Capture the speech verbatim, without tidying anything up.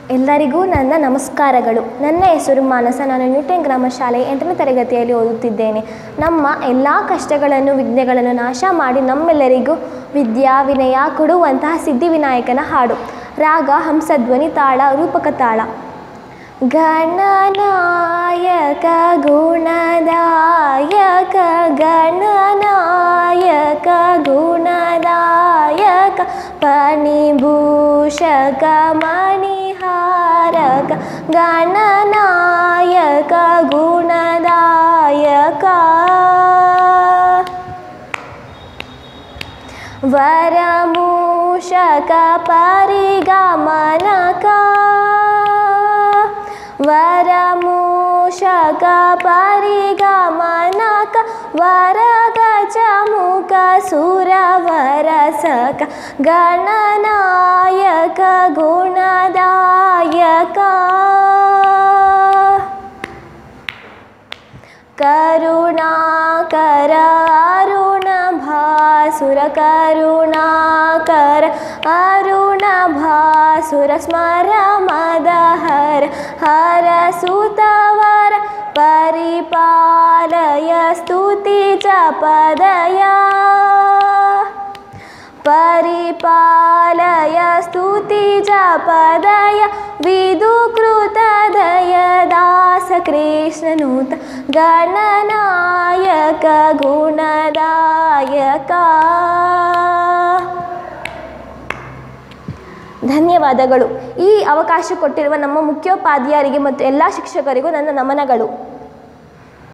ಎಲ್ಲರಿಗೂ ನನ್ನ ನಮಸ್ಕಾರಗಳು. ನನ್ನ ಹೆಸರು ಮಾನಸ. ನಾನು ನ್ಯೂಟನ್ ಗ್ರಾಮ ಶಾಲೆ ಎಂಟನೇ ತರಗತಿಯಲ್ಲಿ ಓದುತ್ತಿದ್ದೇನೆ. ನಮ್ಮ ಎಲ್ಲ ಕಷ್ಟಗಳನ್ನು ವಿಘ್ನಗಳನ್ನು ನಾಶ ಮಾಡಿ ನಮ್ಮೆಲ್ಲರಿಗೂ ವಿದ್ಯಾ ವಿನಯ ಕೊಡುವಂತಹ ಸಿದ್ಧಿವಿನಾಯಕನ ಹಾಡು. ರಾಗ ಹಂಸಧ್ವನಿ, ತಾಳ ರೂಪಕ ತಾಳ. ಗಣನಾಯಕ ಗುಣದಾಯಕ ಗಣನಾಯಕ ಗುಣದಾಯಕ ಫಣಿಭೂಷಕ ಮಣಿಹಾರಕ ಗಣನಾಯಕ ಗುಣದಾಯಕ ವರಮೂಷಕ ಪರಿಗಮನಕ ವರಮೂಷಕ ಪರಿಗಮನಕ ವರಗಜಮುಖ ಸುರವರಸಕ ಗಣನಾಯಕ ಗುಣದಾಯಕ ಕರುಣಾಕರ ಅರುಣ ಭಾಸುರ ಕರುಣಾಕರ ಅರುಣ ಭಾಸುರ ಸ್ಮರ ಮದಹರ ಹರ ಸುತವರ ಪರಿಪಾಲಯ ಸ್ತುತಿ ಜಪದಯ ಪರಿಪಾಲಯ ಸ್ತುತಿ ಜಪದಯ ವಿದುಕೃತದಯ ದಾಸ ಕೃಷ್ಣನೂತ ಗಣನಾಯಕ ಗುಣದಾಯಕ. ಧನ್ಯವಾದಗಳು. ಈ ಅವಕಾಶ ಕೊಟ್ಟಿರುವ ನಮ್ಮ ಮುಖ್ಯೋಪಾಧ್ಯಾಯರಿಗೆ ಮತ್ತು ಎಲ್ಲ ಶಿಕ್ಷಕರಿಗೂ ನನ್ನ ನಮನಗಳು.